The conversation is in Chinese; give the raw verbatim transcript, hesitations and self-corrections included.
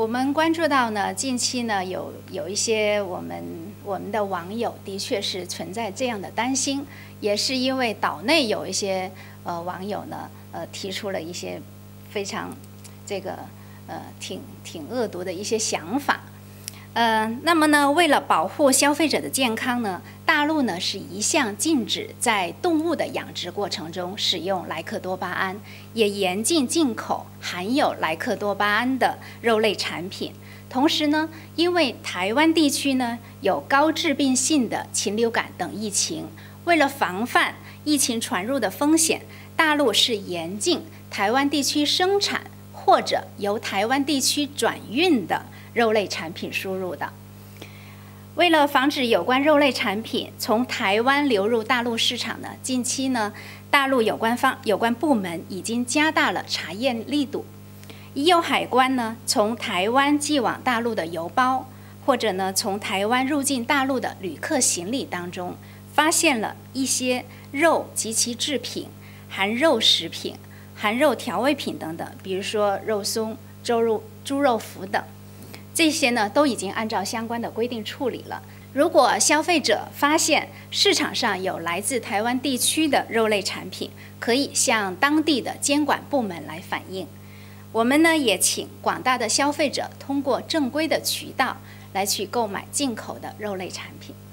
我们关注到呢，近期呢有有一些我们我们的网友的确是存在这样的担心，也是因为岛内有一些呃网友呢呃提出了一些非常这个呃挺挺恶毒的一些想法。呃，那么呢，为了保护消费者的健康呢，大陆呢是一向禁止在动物的养殖过程中使用莱克多巴胺，也严禁进口含有莱克多巴胺的肉类产品。同时呢，因为台湾地区呢有高致病性的禽流感等疫情，为了防范疫情传入的风险，大陆是严禁台湾地区生产或者由台湾地区转运的肉类产品输入的。为了防止有关肉类产品从台湾流入大陆市场呢，近期呢，大陆有关方有关部门已经加大了查验力度。已有海关呢从台湾寄往大陆的邮包，或者呢从台湾入境大陆的旅客行李当中，发现了一些肉及其制品、含肉食品、含肉调味品等等，比如说肉松、猪肉、猪肉脯等。这些呢都已经按照相关的规定处理了。如果消费者发现市场上有来自台湾地区的肉类产品，可以向当地的监管部门来反映。我们呢也请广大的消费者通过正规的渠道来去购买进口的肉类产品。